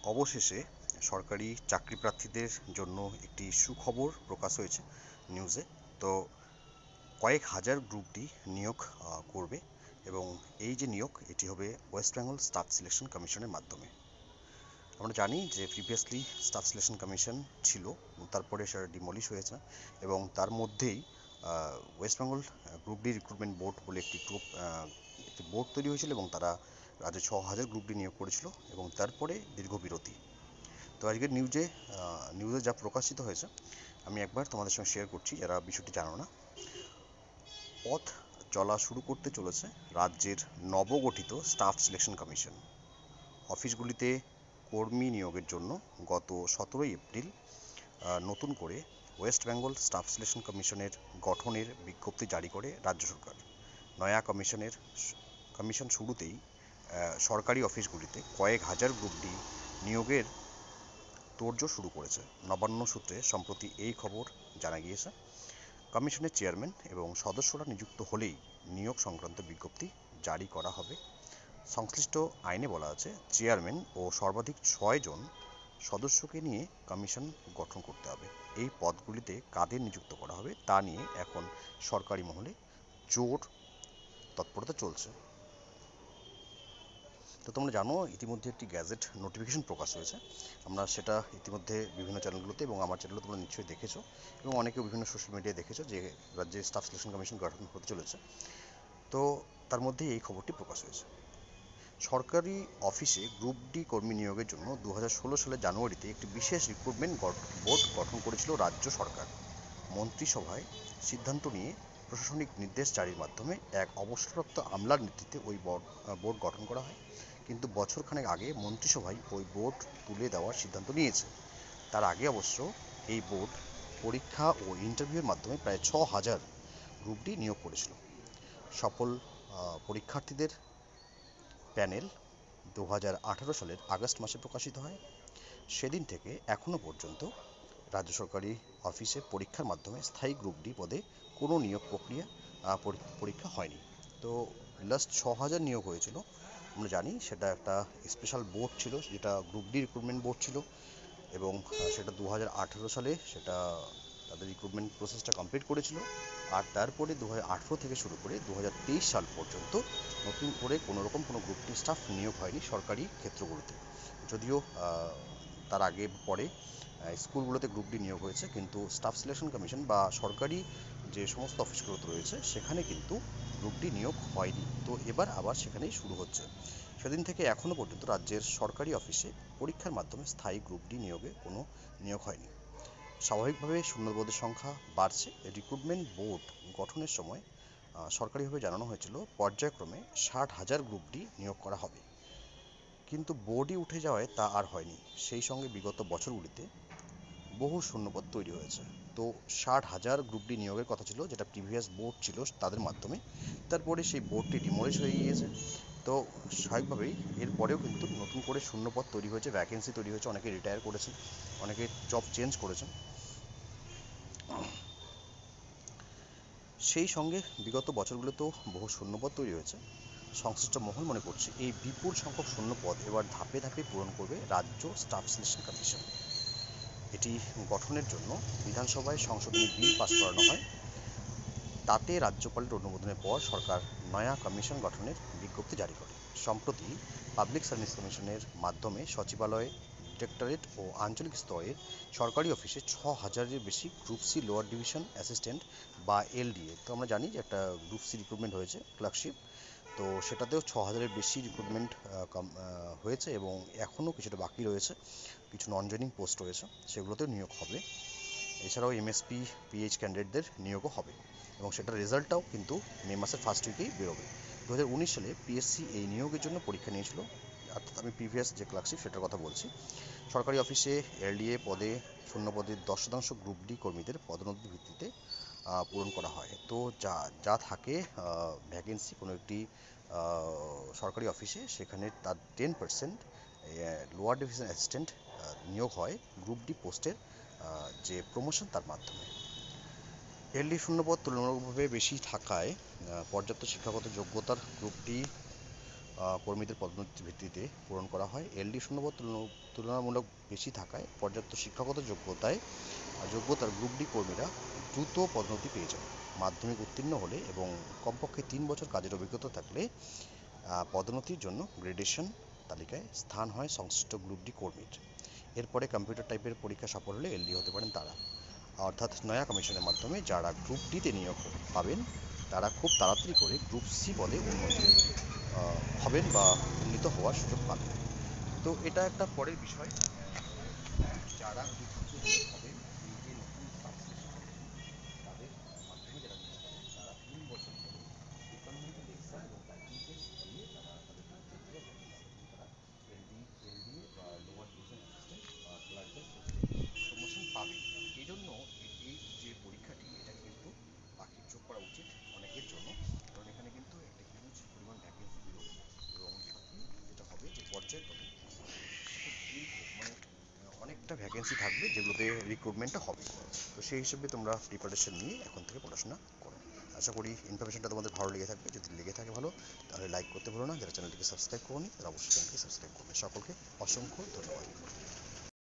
অবশেষে সরকারি চাকরি প্রার্থীদের জন্য একটি সুখবর প্রকাশ হয়েছে নিউজে। তো কয়েক হাজার গ্রুপ ডি নিয়োগ করবে এবং এই যে নিয়োগ এটি হবে ওয়েস্ট বেঙ্গল স্টাফ সিলেকশন কমিশনের মাধ্যমে। আমরা জানি যে প্রিভিয়াসলি স্টাফ সিলেকশন কমিশন ছিল, তারপরে সেটা ডিমলিশ হয়েছে এবং তার মধ্যেই West Bengal group D recruitment board বলে একটি বোর্ড তৈরি হয়েছিল এবং তারা রাজ্যে 6,000 গ্রুপ ডি নিয়োগ করেছিল এবং তারপরে দীর্ঘ বিরতি। তো আজকের নিউজে যা প্রকাশিত হয়েছে আমি একবার তোমাদের সঙ্গে শেয়ার করছি যারা বিষয়টি জানো না। পথ চলা শুরু করতে চলেছে রাজ্যের নবগঠিত স্টাফ সিলেকশন কমিশন। অফিসগুলিতে কর্মী নিয়োগের জন্য গত 17 এপ্রিল নতুন করে ওয়েস্ট বেঙ্গল স্টাফ সিলেকশন কমিশনের গঠনের বিজ্ঞপ্তি জারি করে রাজ্য সরকার। নয়া কমিশন শুরুতেই সরকারি অফিসগুলিতে কয়েক হাজার গ্রুপ ডি নিয়োগের তোড়জোড় শুরু করেছে। নবান্ন সূত্রে সম্প্রতি এই খবর জানা গিয়েছে। কমিশনের চেয়ারম্যান এবং সদস্যরা নিযুক্ত হলেই নিয়োগ সংক্রান্ত বিজ্ঞপ্তি জারি করা হবে। সংশ্লিষ্ট আইনে বলা আছে চেয়ারম্যান ও সর্বাধিক 6 জন সদস্যকে নিয়ে কমিশন গঠন করতে হবে। এই পদগুলিতে কাদের নিযুক্ত করা হবে তা নিয়ে এখন সরকারি মহলে জোর তৎপরতা চলছে। তো তোমরা জানো ইতিমধ্যে একটি গ্যাজেট নোটিফিকেশন প্রকাশ হয়েছে। আমরা সেটা ইতিমধ্যে বিভিন্ন চ্যানেলগুলোতে এবং আমার চ্যানেলে তোমরা নিশ্চয়ই দেখেছো এবং অনেকেও বিভিন্ন সোশ্যাল মিডিয়ায় দেখেছো যে রাজ্যে স্টাফ সিলেকশন কমিশন গঠন হতে চলেছে। তো তার মধ্যে এই খবরটি প্রকাশ হয়েছে। সরকারি অফিসে গ্রুপ ডি কর্মী নিয়োগের জন্য 2016 সালের জানুয়ারিতে একটি বিশেষ রিক্রুটমেন্ট বোর্ড গঠন করেছিল রাজ্য সরকার। মন্ত্রিসভায় সিদ্ধান্ত নিয়ে প্রশাসনিক নির্দেশ জারির মাধ্যমে এক অবসরপ্রাপ্ত আমলার নেতৃত্বে ওই বোর্ড গঠন করা হয়। কিন্তু বছরখানেক আগে মন্ত্রিসভায় ওই বোর্ড তুলে দেওয়ার সিদ্ধান্ত নিয়েছে। তার আগে অবশ্য এই বোর্ড পরীক্ষা ও ইন্টারভিউয়ের মাধ্যমে প্রায় 6,000 গ্রুপ ডি নিয়োগ করেছিল। সফল পরীক্ষার্থীদের প্যানেল 2018 সালের আগস্ট মাসে প্রকাশিত হয়। সেদিন থেকে এখনও পর্যন্ত রাজ্য সরকারি অফিসে পরীক্ষার মাধ্যমে স্থায়ী গ্রুপ ডি পদে কোনো নিয়োগ পরীক্ষা হয়নি। তো লাস্ট 6,000 নিয়োগ হয়েছিল। আমরা জানি সেটা একটা স্পেশাল বোর্ড ছিল, যেটা গ্রুপ ডি রিক্রুটমেন্ট বোর্ড ছিল এবং সেটা 2018 সালে সেটা তাদের রিক্রুটমেন্ট প্রসেসটা কমপ্লিট করেছিল। আর তারপরে 2018 থেকে শুরু করে 2023 সাল পর্যন্ত নতুন করে কোনোরকম কোনো গ্রুপ ডি স্টাফ নিয়োগ হয়নি সরকারি ক্ষেত্রগুলোতে। যদিও তার আগে পরে স্কুলগুলোতে গ্রুপ ডি নিয়োগ হয়েছে, কিন্তু স্টাফ সিলেকশন কমিশন বা সরকারি যে সমস্ত অফিসগুলোতে রয়েছে সেখানে কিন্তু গ্রুপ ডি নিয়োগ হয়নি। তো এবার আবার সেখানেই শুরু হচ্ছে। সেদিন থেকে এখনও পর্যন্ত রাজ্যের সরকারি অফিসে পরীক্ষার মাধ্যমে স্থায়ী গ্রুপ ডি নিয়োগে কোনো নিয়োগ হয়নি। স্বাভাবিকভাবে শূন্যপদের সংখ্যা বাড়ছে। রিক্রুটমেন্ট বোর্ড গঠনের সময় সরকারিভাবে জানানো হয়েছিল পর্যায়ক্রমে 60,000 গ্রুপ ডি নিয়োগ করা হবে, কিন্তু বোর্ডই উঠে যাওয়ায় তা আর হয়নি। সেই সঙ্গে বিগত বছরগুলিতে বহু শূন্যপদ তৈরি হয়েছে। তো 60,000 গ্রুপ ডি নিয়োগের কথা ছিল, যেটা প্রিভিয়াস বোর্ড ছিল তাদের মাধ্যমে। তারপরে সেই বোর্ডটি ডিমলিশ হয়ে গিয়েছে। তো স্বাভাবিকভাবেই এরপরেও কিন্তু নতুন করে শূন্যপদ তৈরি হয়েছে, ভ্যাকেন্সি তৈরি হয়েছে, অনেকে রিটায়ার করেছেন, অনেকে জব চেঞ্জ করেছেন। সেই সঙ্গে বিগত বছরগুলোতেও বহু শূন্যপদ তৈরি হয়েছে। সংশ্লিষ্ট মহল মনে করছে এই বিপুল সংখ্যক শূন্যপদ এবার ধাপে ধাপে পূরণ করবে রাজ্য স্টাফ সিলেকশন কমিশন। এটি গঠনের জন্য বিধানসভায় সংশোধনী বিল পাস করানো হয়। তাতে রাজ্যপালের অনুমোদনের পর সরকার নয়া কমিশন গঠনের বিজ্ঞপ্তি জারি করে। সম্প্রতি পাবলিক সার্ভিস কমিশনের মাধ্যমে সচিবালয়, ডিরেক্টরেট ও আঞ্চলিক স্তরের সরকারি অফিসে 6,000-এর বেশি group C lower division assistant বা এলডিএ, তো আমরা জানি যে একটা গ্রুপ সি রিক্রুটমেন্ট হয়েছে ক্লার্কশিপ, তো সেটাতেও 6,000-এর বেশি রিক্রুটমেন্ট হয়েছে এবং এখনও কিছুটা বাকি রয়েছে, কিছু নন জয়েনিং পোস্ট রয়েছে, সেগুলোতেও নিয়োগ হবে। এছাড়াও এমএসপি পিএইচ ক্যান্ডিডেটদের নিয়োগও হবে এবং সেটার রেজাল্টটাও কিন্তু মে মাসের ফার্স্ট উইকেই বেরোবে। 2019 সালে পিএসসি এই নিয়োগের জন্য পরীক্ষা নিয়েছিল, অর্থাৎ আমি প্রিভিয়াস যে ক্লার্কশিপ সেটার কথা বলছি। সরকারি অফিসে এলডিএ পদে শূন্যপদের 10% গ্রুপ ডি কর্মীদের পদোন্নতির ভিত্তিতে পূরণ করা হয়। তো যা থাকে ভ্যাকেন্সি কোনো একটি সরকারি অফিসে, সেখানে তার 10% লোয়ার ডিভিশন অ্যাসিস্ট্যান্ট নিয়োগ হয় গ্রুপ ডি পোস্টের যে প্রমোশন তার মাধ্যমে। এলডি শূন্যপদ তুলনামূলকভাবে বেশি থাকায় পর্যাপ্ত শিক্ষাগত যোগ্যতার গ্রুপ ডি কর্মীদের পদোন্নতির ভিত্তিতে পূরণ করা হয়। এলডি শূন্যপদ তুলনামূলক বেশি থাকায় পর্যাপ্ত শিক্ষাগত যোগ্যতার গ্রুপ ডি কর্মীরা দ্রুত পদোন্নতি পেয়ে যায়। মাধ্যমিক উত্তীর্ণ হলে এবং কমপক্ষে 3 বছর কাজের অভিজ্ঞতা থাকলে পদোন্নতির জন্য গ্রেডেশন তালিকায় স্থান হয় সংশ্লিষ্ট গ্রুপ ডি কর্মীর। এরপরে কম্পিউটার টাইপের পরীক্ষা সফল হলে এলডি হতে পারেন তারা। অর্থাৎ নয়া কমিশনের মাধ্যমে যারা গ্রুপ ডিতে নিয়োগ পাবেন তারা খুব তাড়াতাড়ি করে গ্রুপ সি পদে হবেন বা উন্নীত হওয়ার সুযোগ পাবেন। তো এটা একটা পরের বিষয়। যারা গ্রুপ সিতে নিয়োগ হবেন, এই যে নতুন স্টাফ সিলেকশন কমিশন তাদের মাধ্যমে যারা নিয়োগ হবেন তারা 3 বছর ধরে ডিপার্টমেন্টাল এক্সাম এবং টাইপিং টেস্ট দিয়ে তারা তাদের যোগ্যতা প্রমাণ করতে পারবেন। তারা এলডিএ বা লোয়ার ডিভিশন অ্যাসিস্ট্যান্ট বা ক্লার্কের পোস্টে প্রমোশন পাবেন। এই জন্য এই যে পরীক্ষাটি এটা কিন্তু পাখির চোখ করা উচিত অনেকের জন্য, কারণ এখানে কিন্তু একটা হিউজ পরিমাণ ভ্যাকেন্সি বেরোবে এবং সাথে যেটা হবে যে পর্যায়ক্রমে খুব দীর্ঘ অনেকটা ভ্যাকেন্সি থাকবে যেগুলোতে রিক্রুটমেন্টটা হবে। তো সেই হিসেবে তোমরা প্রিপারেশন নিয়ে এখন থেকে পড়াশোনা করো। আশা করি ইনফরমেশনটা তোমাদের ভালো লেগে থাকবে। যদি লেগে থাকে ভালো তাহলে লাইক করতে ভুলো না। যারা চ্যানেলটিকে সাবস্ক্রাইব করোনি তারা অবশ্যই চ্যানেলটিকে সাবস্ক্রাইব করবে। সকলকে অসংখ্য ধন্যবাদ।